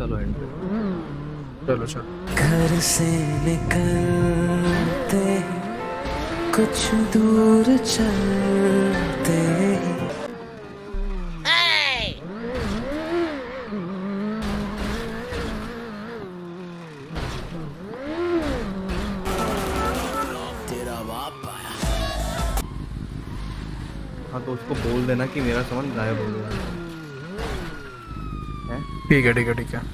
चलो एंड चलो चलो। घर से निकलते कुछ दूर चलते तेरा बाप आया। हाँ तो उसको बोल देना कि मेरा सामान गायब हो गया है। ठीक है ठीक है ठीक है।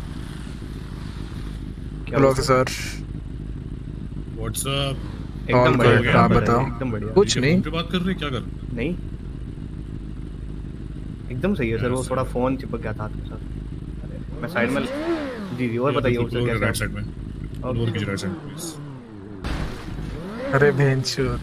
क्या हेलो हुआ ऑफिसर। व्हाट्सअप एकदम कॉल बढ़िया कर, काम आप कर रहे बताओ। हैं, एकदम बढ़िया। कुछ नहीं। फोन पे बात कर रहे हैं, क्या कर रहे हैं? नहीं एकदम सही है सर। वो Yes, थोड़ा sir. फोन चिपक गया था आपके साथ। अरे मैं साइड में जी जी और बताइए सर राइट कैसे साइड में लोअर की राइट साइड प्लीज। अरे भेंचोद।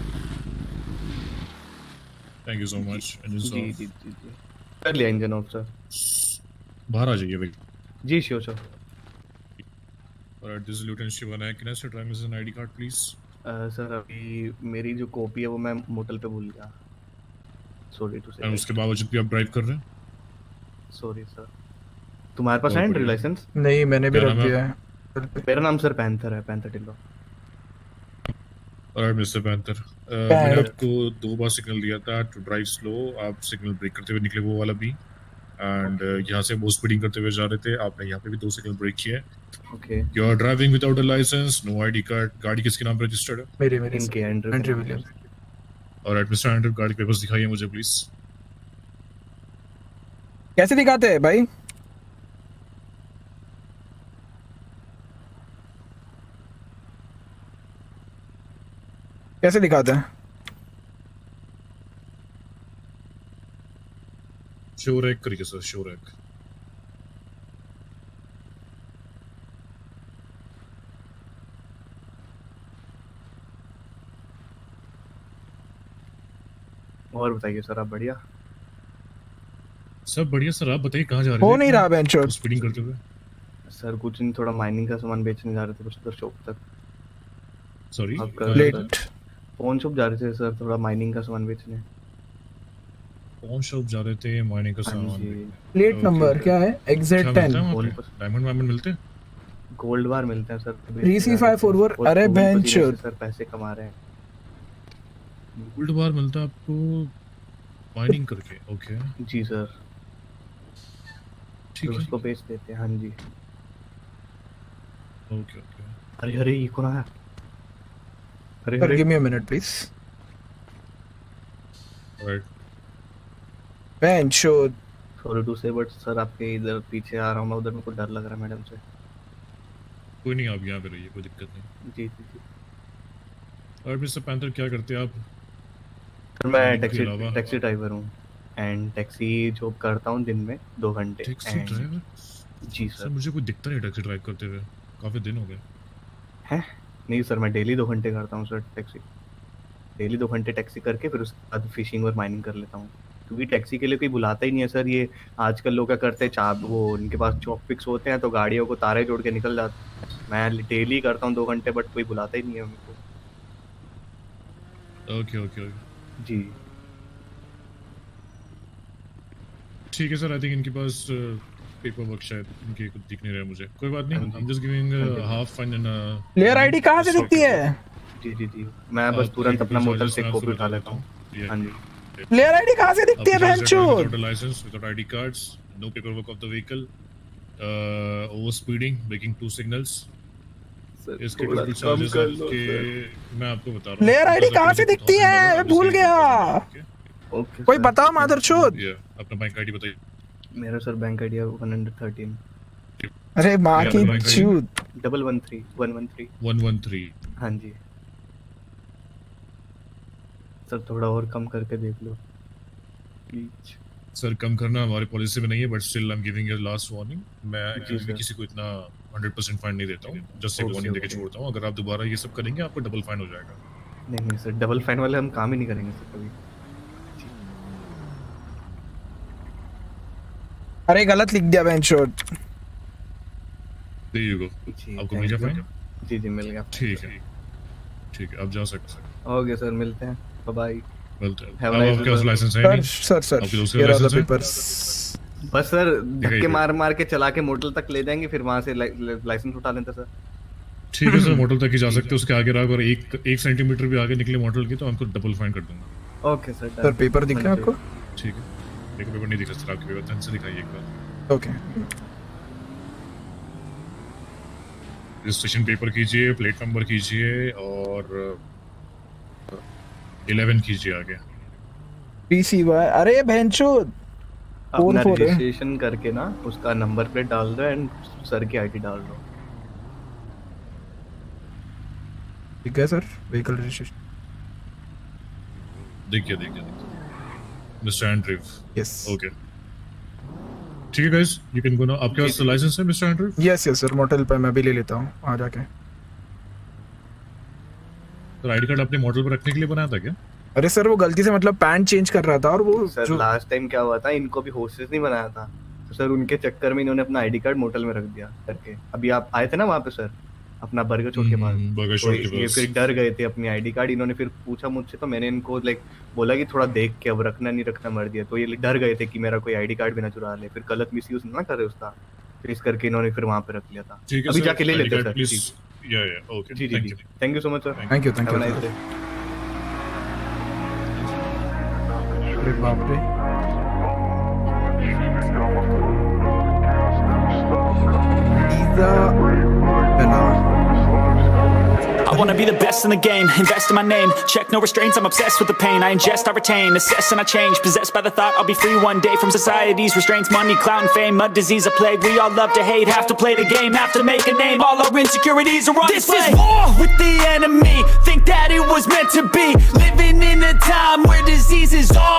Thank you so much. जी जी जी जी कर लिया इंजन ऑफ सर। बाहर आ जाइए भाई। जी sure sir. Alright this is lieutenant Shiva Nayak. Can I say drive mission ID card please? Sir अभी मेरी जो कॉपी है वो मैं मोटल पे भूल गया। सॉरी टू से। एंड उसके बावजूद भी आप ड्राइव कर रहे हैं? Sorry sir. तुम्हारे पास है ड्राइविंग लाइसेंस? नहीं मैंने भी क्या रख नाम है? दिया है। मेरा नाम सर पैंथर है, Panther Tillo. Alright mister Panther, मैंने आपको 2 बार सिग्नल दिया था टू ड्राइव स्लो। आप सिग्नल ब्रेक करते हुए निकले वो वाला भी, एंड यहाँ से वो स्पीडिंग करते हुए जा रहे थे। आपने यहाँ पे भी 2 सिग्नल ब्रेक किए। Okay you are driving without a licence, no ID card. गाड़ी किसके नाम पे रजिस्टर्ड है? मेरी मेरी इनके Andrew William. Alright mister Andrew, गाड़ी के पेपर्स दिखाइए मुझे प्लीज। कैसे दिखाते हैं भाई? कैसे दिखाते हैं? शो रैक करिए सर, शो रैक। और बताइए सर आप बढ़िया? सब बढ़िया सर, आप बताइए कहाँ जा रहे हो थे? नहीं रहा बेंचोद। स्पीडिंग करते हुए। सर कुछ नहीं, थोड़ा माइनिंग का सामान बेचने जा रहे थे कुछ तो शॉप तक। सॉरी आप कर लेट। फोन शॉप जा रहे थे सर, थोड़ा माइनिंग का सामान बेचने। फोन शॉप जा रहे थे माइनिंग का हाँ सामान। जी। प्लेट नंबर क्या है? एग्जैक्ट 10 डायमंड वायमंड मिलते हैं? गोल्ड बार मिलते हैं सर। 3C5 forward. अरे बेंचोद सर पैसे कमा रहे हैं। गोल्ड बार मिलता है आपको माइनिंग करके? ओके जी सर। ठीक है, उसको बेच देते हैं। हाँ जी। Okay okay. अरे अरे ये कौन आया? अरे सर अरे give me a minute please. Right. बेंचोद। Sorry to say but sir आपके इधर पीछे आ रहा हूँ मैं, उधर मेरे को डर लग रहा है मैडम से। कोई नहीं, आप यहाँ पे रहिए, कोई दिक्कत नहीं। जी जी जी। और मिस्टर पैंथर क्या करते हैं आप? सर मैं इसके अलावा? टैक्सी ड्राइवर हूँ एंड टैक्सी जॉब करता हूँ दिन में 2 घंटे। Taxi driver? जी सर सर। मुझे कोई दिखता नहीं टैक्सी ड्राइव करते हुए, काफी दिन हो गए। हैं? नहीं सर मैं डेली 2 घंटे करता हूँ सर टैक्सी। डेली 2 घंटे टैक्सी करके फिर उसके बाद फिशिंग और माइनिंग कर लेता हूँ, क्योंकि टैक्सी के लिए कोई बुलाता ही नहीं है सर। ये आजकल लोग क्या करते हैं, वो उनके पास चौक फिक्स होते हैं तो गाड़ियों को तारे जोड़ के निकल जाते हैं। मैं डेली करता हूँ 2 घंटे बट कोई बुलाता ही नहीं है मेरे ओके ओके ओके को। जी ठीक है सर। आई थिंक इनके पास पेपर वर्क शायद इनके कुछ दिख नहीं रहा है मुझे। कोई बात नहीं, हाँ जी। I am just giving half fine and player ID कहाँ से दिखती है? जी जी जी मैं बस तुरंत अपना मोटर से कॉपी उठा लेता हूँ। हाँ जी। प्लेयर आईडी कहाँ से दिखती है बेंचोद? Without licence, without ID cards, no paper work of the vehicle, over speeding, breaking 2 signals. इसके टोटल चार्जेस आपके मैं आपको बता रहा हूँ। प्लेयर आईडी कहाँ से दिखती है? मैं भूल गया। ओके कोई बताओ मादरचोद। अपना बैंक आईडी बताइए। मेरा सर बैंक आईडी 113। अरे माँ की चूत। 113 113। हाँ जी। सर थोड़ा और कम करके देख लो प्लीज। सर कम करना हमारी पॉलिसी में नहीं है, but still I am giving you last warning. मैं जी सर। किसी को इतना 100% फाइन नहीं देता हूँ, जस्ट एक वार्निंग देके छोड़ता हूँ। अगर आप दोबारा ये सब करेंगे आपको डबल फाइन हो जाएगा। नहीं नहीं सर, डबल फाइन वाले हम काम ही नहीं करेंगे सर कभी। अरे गलत लिख दिया बेंचोद। There you go। जी, आपको thank मिल गया you। फाइन? जी जी मिल गया। ठीक है ठीक है, आप जा सकते हैं। ओके सर मिलते हैं। बाय। मिलते हैं। Have a अब nice आपके पास day, लाइसेंस है सर नहीं? सर सर आपके दोस्त के here are the लाइसेंस है? papers। बस सर धक्के मार के चला के मोटल तक ले जाएंगे, फिर वहां से लाइसेंस उठा लेते सर। ठीक है सर, मोटल तक ही जा सकते हो, उसके आगे रहा अगर एक सेंटीमीटर भी आगे निकले मोटल की तो हमको डबल फाइन कर दूंगा। Okay sir. सर पेपर दिख रहा है आपको? ठीक है, एक पेपर नहीं दिख रहा सर, आपके पेपर ध्यान से दिखाइए एक बार। ओके, रजिस्ट्रेशन पेपर कीजिए, प्लेट नंबर कीजिए और 11 कीजिए आगे। PCY। अरे भैंचोद, अपना रजिस्ट्रेशन करके ना उसका नंबर प्लेट डाल दो एंड सर की आईडी डाल दो। ठीक है सर, व्हीकल रजिस्ट्रेशन देखिए मिस्टर एंड्रयू। यस ओके ठीक है guys, you can go now. आपके पास लाइसेंस है mister Andrew? Yes sir, motel पे मैं भी ले लेता हूँ आ जाके। तो आईडी कार्ड अपने मॉडल पर रखने के लिए बनाया था क्या? अरे सर वो गलती से मतलब पैंट चेंज कर रहा था और वो सर लास्ट टाइम क्या हुआ था, इनको भी होस्टेस नहीं बनाया था तो सर उनके चक्कर में इन्होंने अपना आईडी कार्ड मोटल में रख दिया करके। अभी आप आए थे ना वहाँ पे सर, अपना बर्गर चौक के पास, तो ये फिर डर गए थे अपनी आईडी कार्ड, इन्होंने फिर पूछा मुझसे तो मैंने इनको बोला कि थोड़ा देख के अब रखना नहीं रखना मर दिया, तो ये डर गए थे कि मेरा कोई आईडी कार्ड भी ना चुरा ले, फिर गलत मिसयूज ना करे उसका, फिर इस करके इन्होंने फिर वहाँ पे रख लिया था। अभी जाके ले लेते सर। जी thank you so much sir. Thank you. बाप रे, I wanna be the best in the game, invest in my name, check no restraints, I'm obsessed with the pain, I ingest, I retain, assess and I change, possessed by the thought I'll be free one day from society's restraints, money, clout and fame, a disease, a plague, we all love to hate, have to play the game, have to make a name, all our insecurities are on display. This is war with the enemy, think that it was meant to be, living in a time where disease is all